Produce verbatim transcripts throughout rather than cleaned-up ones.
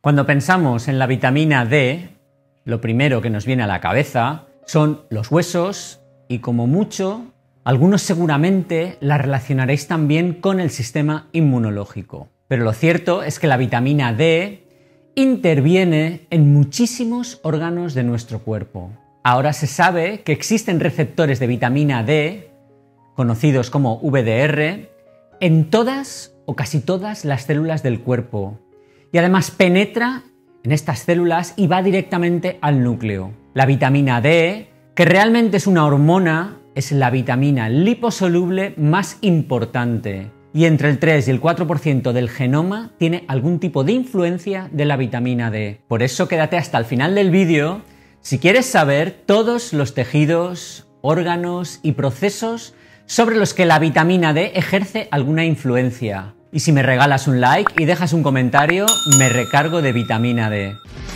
Cuando pensamos en la vitamina D, lo primero que nos viene a la cabeza son los huesos y, como mucho, algunos seguramente la relacionaréis también con el sistema inmunológico. Pero lo cierto es que la vitamina D interviene en muchísimos órganos de nuestro cuerpo. Ahora se sabe que existen receptores de vitamina D, conocidos como V D R, en todas o casi todas las células del cuerpo. Y además penetra en estas células y va directamente al núcleo. La vitamina D, que realmente es una hormona, es la vitamina liposoluble más importante. Y entre el tres y el cuatro por ciento del genoma tiene algún tipo de influencia de la vitamina D. Por eso quédate hasta el final del vídeo si quieres saber todos los tejidos, órganos y procesos sobre los que la vitamina D ejerce alguna influencia. Y si me regalas un like y dejas un comentario, me recargo de vitamina D.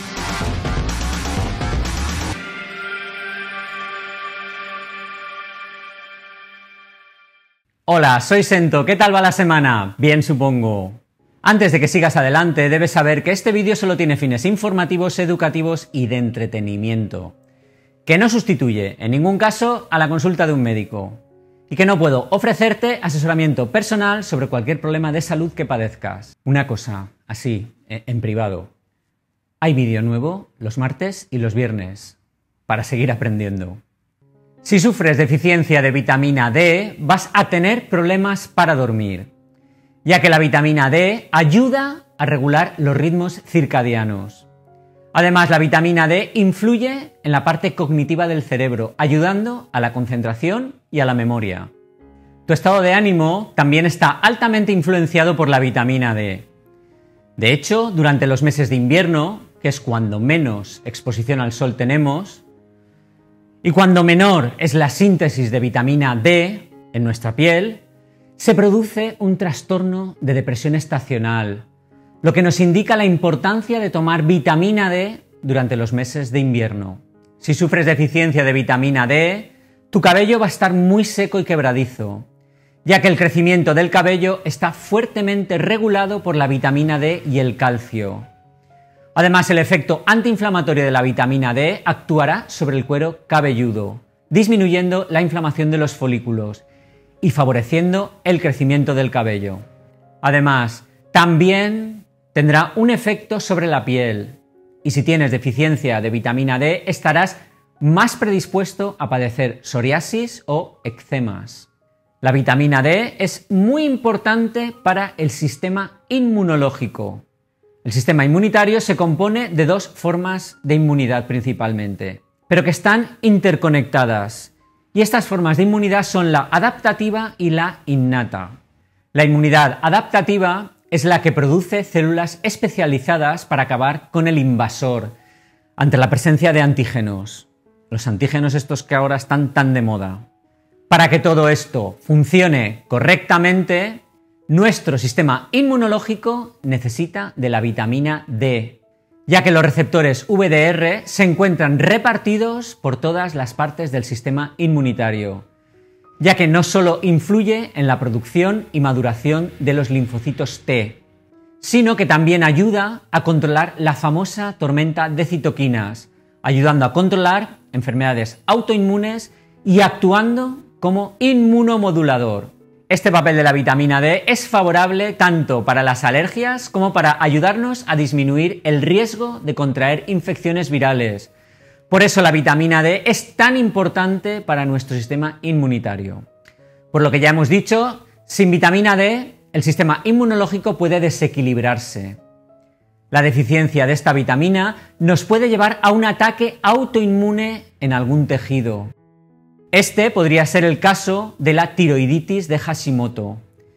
Hola, soy Sento, ¿qué tal va la semana? Bien, supongo. Antes de que sigas adelante, debes saber que este vídeo solo tiene fines informativos, educativos y de entretenimiento, que no sustituye en ningún caso a la consulta de un médico y que no puedo ofrecerte asesoramiento personal sobre cualquier problema de salud que padezcas. Una cosa, así, en privado. Hay vídeo nuevo los martes y los viernes para seguir aprendiendo. Si sufres deficiencia de vitamina D, vas a tener problemas para dormir, ya que la vitamina D ayuda a regular los ritmos circadianos. Además, la vitamina D influye en la parte cognitiva del cerebro, ayudando a la concentración y a la memoria. Tu estado de ánimo también está altamente influenciado por la vitamina D. De hecho, durante los meses de invierno, que es cuando menos exposición al sol tenemos, y cuando menor es la síntesis de vitamina D en nuestra piel, se produce un trastorno de depresión estacional, lo que nos indica la importancia de tomar vitamina D durante los meses de invierno. Si sufres deficiencia de vitamina D, tu cabello va a estar muy seco y quebradizo, ya que el crecimiento del cabello está fuertemente regulado por la vitamina D y el calcio. Además, el efecto antiinflamatorio de la vitamina D actuará sobre el cuero cabelludo, disminuyendo la inflamación de los folículos y favoreciendo el crecimiento del cabello. Además, también tendrá un efecto sobre la piel, y si tienes deficiencia de vitamina D estarás más predispuesto a padecer psoriasis o eczemas. La vitamina D es muy importante para el sistema inmunológico. El sistema inmunitario se compone de dos formas de inmunidad principalmente, pero que están interconectadas. Y estas formas de inmunidad son la adaptativa y la innata. La inmunidad adaptativa es la que produce células especializadas para acabar con el invasor ante la presencia de antígenos. Los antígenos estos que ahora están tan de moda. Para que todo esto funcione correctamente, nuestro sistema inmunológico necesita de la vitamina D, ya que los receptores V D R se encuentran repartidos por todas las partes del sistema inmunitario, ya que no solo influye en la producción y maduración de los linfocitos T, sino que también ayuda a controlar la famosa tormenta de citoquinas, ayudando a controlar enfermedades autoinmunes y actuando como inmunomodulador. Este papel de la vitamina D es favorable tanto para las alergias como para ayudarnos a disminuir el riesgo de contraer infecciones virales. Por eso la vitamina D es tan importante para nuestro sistema inmunitario. Por lo que ya hemos dicho, sin vitamina D, el sistema inmunológico puede desequilibrarse. La deficiencia de esta vitamina nos puede llevar a un ataque autoinmune en algún tejido. Este podría ser el caso de la tiroiditis de Hashimoto,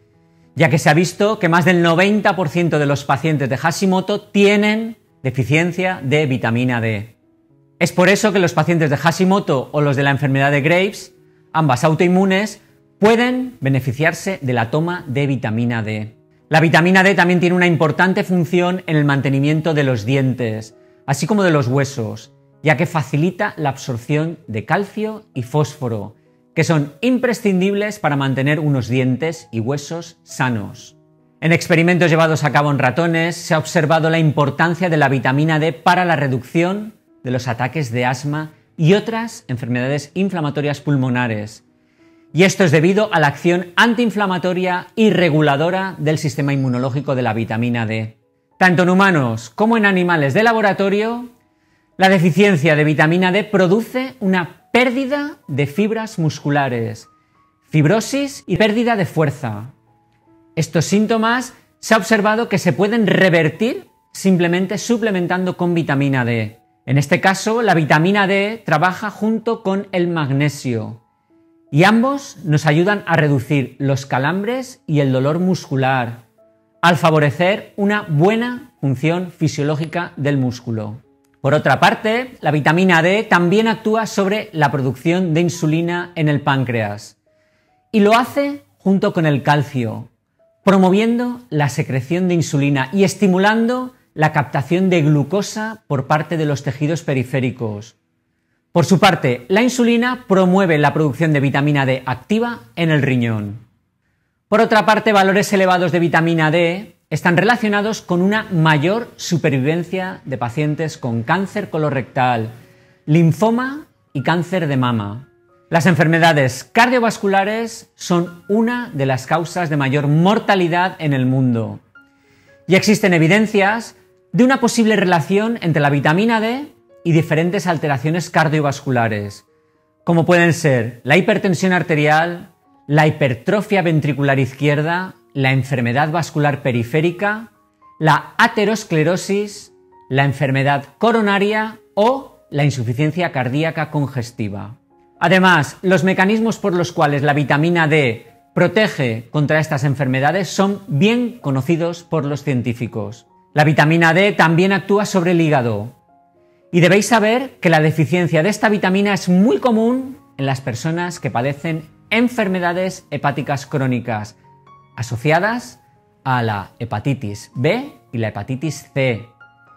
ya que se ha visto que más del noventa por ciento de los pacientes de Hashimoto tienen deficiencia de vitamina D. Es por eso que los pacientes de Hashimoto o los de la enfermedad de Graves, ambas autoinmunes, pueden beneficiarse de la toma de vitamina D. La vitamina D también tiene una importante función en el mantenimiento de los dientes, así como de los huesos, ya que facilita la absorción de calcio y fósforo, que son imprescindibles para mantener unos dientes y huesos sanos. En experimentos llevados a cabo en ratones se ha observado la importancia de la vitamina D para la reducción de los ataques de asma y otras enfermedades inflamatorias pulmonares. Y esto es debido a la acción antiinflamatoria y reguladora del sistema inmunológico de la vitamina D. Tanto en humanos como en animales de laboratorio, la deficiencia de vitamina D produce una pérdida de fibras musculares, fibrosis y pérdida de fuerza. Estos síntomas se ha observado que se pueden revertir simplemente suplementando con vitamina D. En este caso, la vitamina D trabaja junto con el magnesio y ambos nos ayudan a reducir los calambres y el dolor muscular, al favorecer una buena función fisiológica del músculo. Por otra parte, la vitamina D también actúa sobre la producción de insulina en el páncreas y lo hace junto con el calcio, promoviendo la secreción de insulina y estimulando la captación de glucosa por parte de los tejidos periféricos. Por su parte, la insulina promueve la producción de vitamina D activa en el riñón. Por otra parte, valores elevados de vitamina D están relacionados con una mayor supervivencia de pacientes con cáncer colorectal, linfoma y cáncer de mama. Las enfermedades cardiovasculares son una de las causas de mayor mortalidad en el mundo. Y existen evidencias de una posible relación entre la vitamina D y diferentes alteraciones cardiovasculares, como pueden ser la hipertensión arterial, la hipertrofia ventricular izquierda, la enfermedad vascular periférica, la aterosclerosis, la enfermedad coronaria o la insuficiencia cardíaca congestiva. Además, los mecanismos por los cuales la vitamina D protege contra estas enfermedades son bien conocidos por los científicos. La vitamina D también actúa sobre el hígado y debéis saber que la deficiencia de esta vitamina es muy común en las personas que padecen enfermedades hepáticas crónicas asociadas a la hepatitis B y la hepatitis C,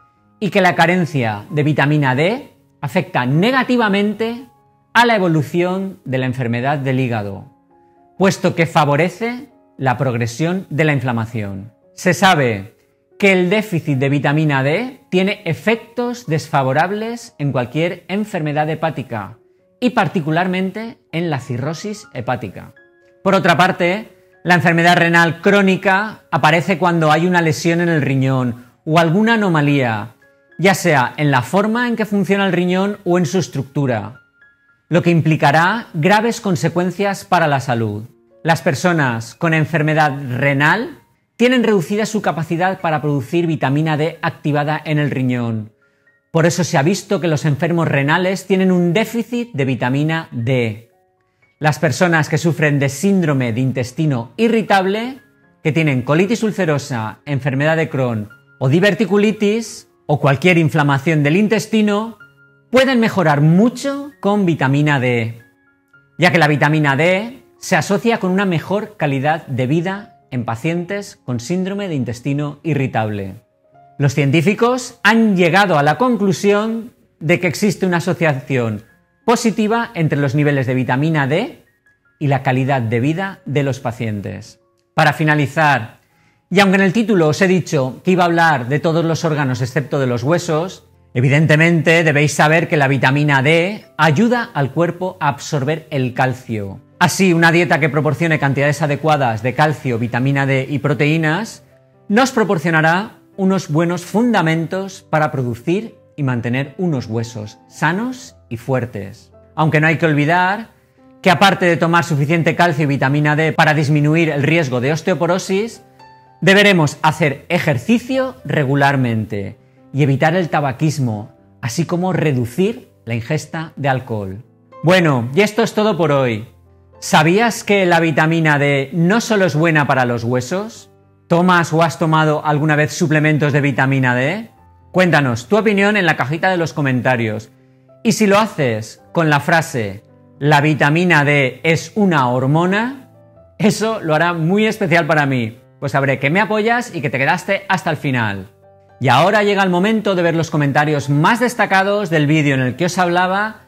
y que la carencia de vitamina D afecta negativamente a la evolución de la enfermedad del hígado, puesto que favorece la progresión de la inflamación. Se sabe que el déficit de vitamina D tiene efectos desfavorables en cualquier enfermedad hepática y particularmente en la cirrosis hepática. Por otra parte, la enfermedad renal crónica aparece cuando hay una lesión en el riñón o alguna anomalía, ya sea en la forma en que funciona el riñón o en su estructura, lo que implicará graves consecuencias para la salud. Las personas con enfermedad renal tienen reducida su capacidad para producir vitamina D activada en el riñón. Por eso se ha visto que los enfermos renales tienen un déficit de vitamina D. Las personas que sufren de síndrome de intestino irritable, que tienen colitis ulcerosa, enfermedad de Crohn o diverticulitis o cualquier inflamación del intestino, pueden mejorar mucho con vitamina D, ya que la vitamina D se asocia con una mejor calidad de vida en pacientes con síndrome de intestino irritable. Los científicos han llegado a la conclusión de que existe una asociación positiva entre los niveles de vitamina D y la calidad de vida de los pacientes. Para finalizar, y aunque en el título os he dicho que iba a hablar de todos los órganos excepto de los huesos, evidentemente debéis saber que la vitamina D ayuda al cuerpo a absorber el calcio. Así, una dieta que proporcione cantidades adecuadas de calcio, vitamina D y proteínas nos proporcionará unos buenos fundamentos para producir y mantener unos huesos sanos y fuertes. Aunque no hay que olvidar que aparte de tomar suficiente calcio y vitamina D para disminuir el riesgo de osteoporosis, deberemos hacer ejercicio regularmente y evitar el tabaquismo, así como reducir la ingesta de alcohol. Bueno, y esto es todo por hoy. ¿Sabías que la vitamina D no solo es buena para los huesos? ¿Tomas o has tomado alguna vez suplementos de vitamina D? Cuéntanos tu opinión en la cajita de los comentarios. Y si lo haces con la frase «La vitamina D es una hormona», eso lo hará muy especial para mí, pues sabré que me apoyas y que te quedaste hasta el final. Y ahora llega el momento de ver los comentarios más destacados del vídeo en el que os hablaba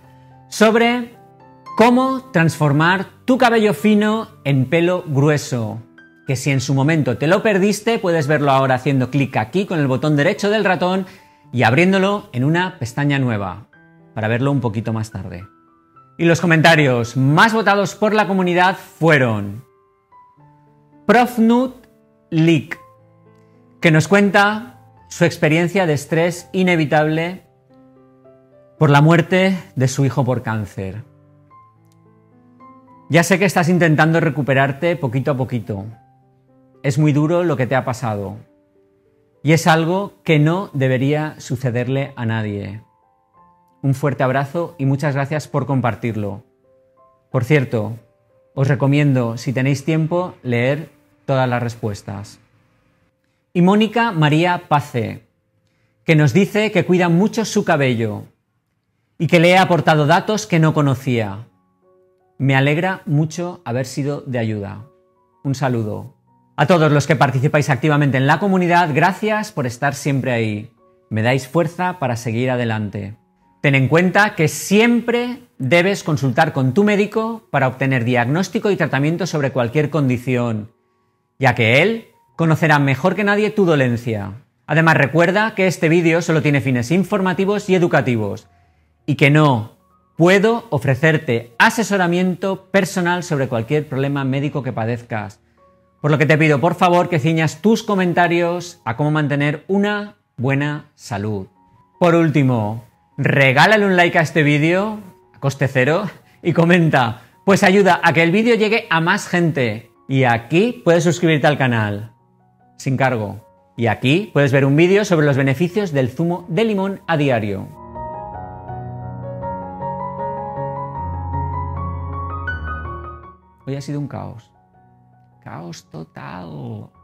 sobre cómo transformar tu cabello fino en pelo grueso, que si en su momento te lo perdiste, puedes verlo ahora haciendo clic aquí con el botón derecho del ratón y abriéndolo en una pestaña nueva, para verlo un poquito más tarde. Y los comentarios más votados por la comunidad fueron Profnut Leak, que nos cuenta su experiencia de estrés inevitable por la muerte de su hijo por cáncer. Ya sé que estás intentando recuperarte poquito a poquito. Es muy duro lo que te ha pasado. Y es algo que no debería sucederle a nadie. Un fuerte abrazo y muchas gracias por compartirlo. Por cierto, os recomiendo, si tenéis tiempo, leer todas las respuestas. Y Mónica María Pace, que nos dice que cuida mucho su cabello y que le he aportado datos que no conocía. Me alegra mucho haber sido de ayuda. Un saludo. A todos los que participáis activamente en la comunidad, gracias por estar siempre ahí. Me dais fuerza para seguir adelante. Ten en cuenta que siempre debes consultar con tu médico para obtener diagnóstico y tratamiento sobre cualquier condición, ya que él conocerá mejor que nadie tu dolencia. Además, recuerda que este vídeo solo tiene fines informativos y educativos y que no puedo ofrecerte asesoramiento personal sobre cualquier problema médico que padezcas. Por lo que te pido, por favor, que ciñas tus comentarios a cómo mantener una buena salud. Por último, regálale un like a este vídeo, a coste cero, y comenta, pues ayuda a que el vídeo llegue a más gente. Y aquí puedes suscribirte al canal, sin cargo. Y aquí puedes ver un vídeo sobre los beneficios del zumo de limón a diario. Hoy ha sido un caos. Caos total.